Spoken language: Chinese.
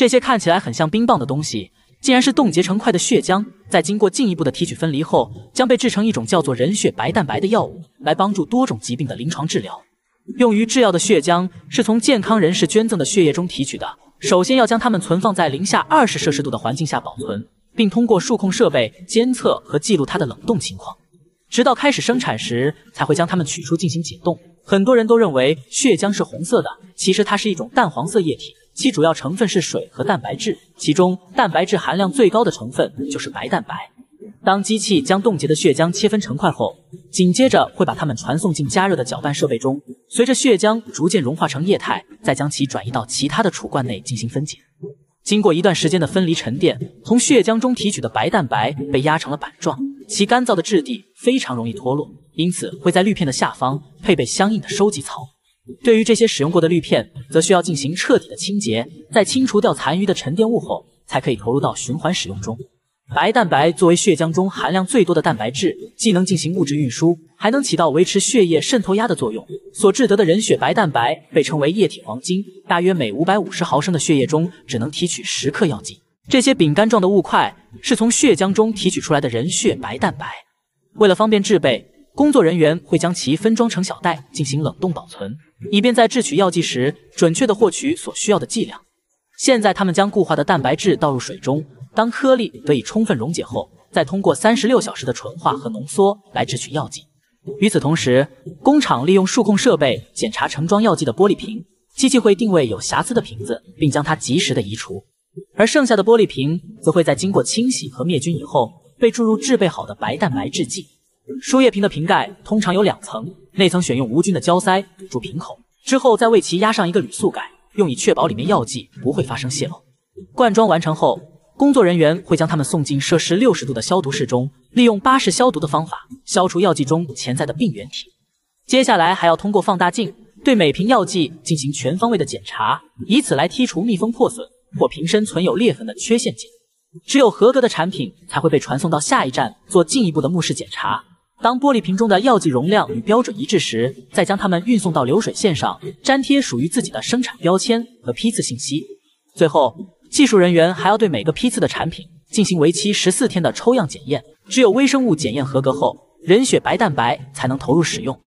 这些看起来很像冰棒的东西，竟然是冻结成块的血浆，在经过进一步的提取分离后，将被制成一种叫做人血白蛋白的药物，来帮助多种疾病的临床治疗。用于制药的血浆是从健康人士捐赠的血液中提取的，首先要将它们存放在零下20摄氏度的环境下保存，并通过数控设备监测和记录它的冷冻情况，直到开始生产时才会将它们取出进行解冻。很多人都认为血浆是红色的，其实它是一种淡黄色液体，其主要成分是水和蛋白质，其中蛋白质含量最高的成分就是白蛋白。当机器将冻结的血浆切分成块后，紧接着会把它们传送进加热的搅拌设备中，随着血浆逐渐融化成液态，再将其转移到其他的储罐内进行分解。经过一段时间的分离沉淀，从血浆中提取的白蛋白被压成了板状，其干燥的质地非常容易脱落，因此会在滤片的下方配备相应的收集槽。对于这些使用过的滤片，则需要进行彻底的清洁，在清除掉残余的沉淀物后，才可以投入到循环使用中。白蛋白作为血浆中含量最多的蛋白质，既能进行物质运输，还能起到维持血液渗透压的作用，所制得的人血白蛋白被称为液体黄金，大约每550毫升的血液中只能提取10克药剂。这些饼干状的物块是从血浆中提取出来的人血白蛋白。为了方便制备，工作人员会将其分装成小袋进行冷冻保存，以便在制取药剂时准确地获取所需要的剂量。现在他们将固化的蛋白质倒入水中，当颗粒得以充分溶解后，再通过36小时的纯化和浓缩来制取药剂。与此同时，工厂利用数控设备检查盛装药剂的玻璃瓶，机器会定位有瑕疵的瓶子，并将它及时的移除。而剩下的玻璃瓶则会在经过清洗和灭菌以后，被注入制备好的白蛋白制剂。输液瓶的瓶盖通常有2层，内层选用无菌的胶塞堵住瓶口，之后再为其压上一个铝塑盖，用以确保里面药剂不会发生泄漏。灌装完成后，工作人员会将它们送进摄氏60度的消毒室中，利用巴氏消毒的方法消除药剂中潜在的病原体。接下来还要通过放大镜对每瓶药剂进行全方位的检查，以此来剔除密封破损或瓶身存有裂痕的缺陷件。只有合格的产品才会被传送到下一站做进一步的目视检查。当玻璃瓶中的药剂容量与标准一致时，再将它们运送到流水线上，粘贴属于自己的生产标签和批次信息。最后，技术人员还要对每个批次的产品进行为期14天的抽样检验，只有微生物检验合格后，人血白蛋白才能投入使用。